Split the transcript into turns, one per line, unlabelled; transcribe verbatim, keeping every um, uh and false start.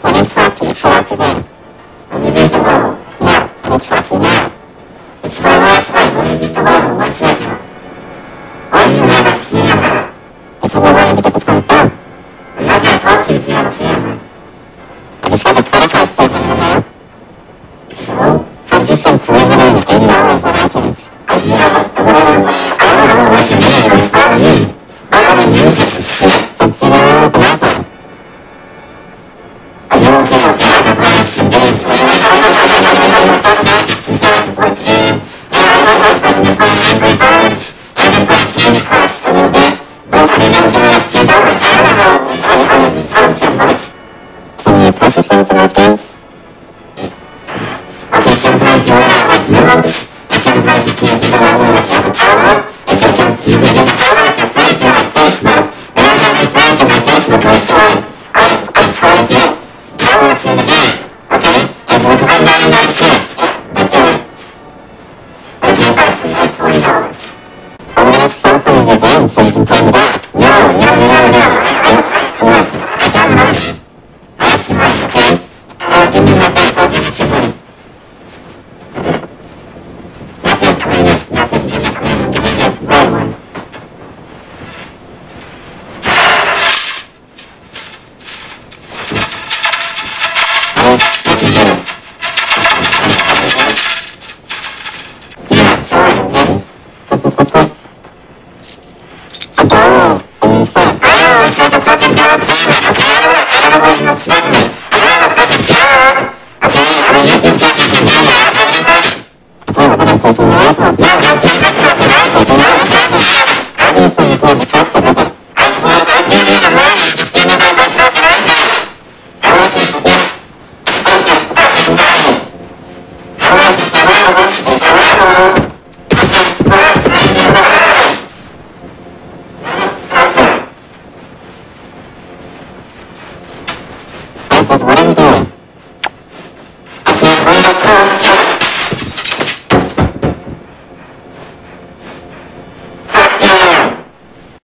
when it's hard to show up again. When you beat the level, yeah, and it's fucking now. It's my last life when you beat the level, what's that now? Why do you have a camera? Because I wanted to get the phone film. I'm not gonna talk to you if you have a camera. I just got the credit card statement in the mail. So? I just spent three hundred eighty dollars on iTunes. I, you know, well, I don't know what's your name, it's probably you. I don't know music and shit. It's, you know, open iPod. Are you okay with that? I've had some days where I thought about twenty fourteen, and I was like, I'm going to find Angry Birds, and it's like Candy Crush a little bit, but I mean, those are like ten dollars. I don't know how I would be selling so much. Can you purchase things in those games? Okay, sometimes you're at like moves, and sometimes you can't do the level unless you have a power up, and sometimes you can get a power up with your friends through like Facebook, and I have my friends on my Facebook like, so I, I, I try to get power ups in the game, okay? And once I'm ninety-nine cents, but then, the game buys me like forty dollars. I'm gonna have some for your game so you can pay me back. No, no, no, no, no, I, I, I, look, I got money. I have some money, okay? Uh, give me my bank, I'll give you some money. Nothing green, there's nothing in the green, give me the red one. Honey, what's your dinner? Yeah, sorry, I'm ready. What's this, what's this? A ball, and you said, oh, it's like a fucking job payment, okay? I don't know, I don't know what you expect me. I don't have a fucking job, okay? I'm a YouTube technician, you know that, everybody. Okay, well then I'm taking your iPhone. No, no, take my fucking iPhone, you know what I'm talking about? Obviously you can't be trusted with it. I can't, I give you the money, just give me my fucking iPhone. I want you to get on your fucking body. I want you to level up with the level. I just want to bring you alive. Motherfucker. Francis, what are you doing?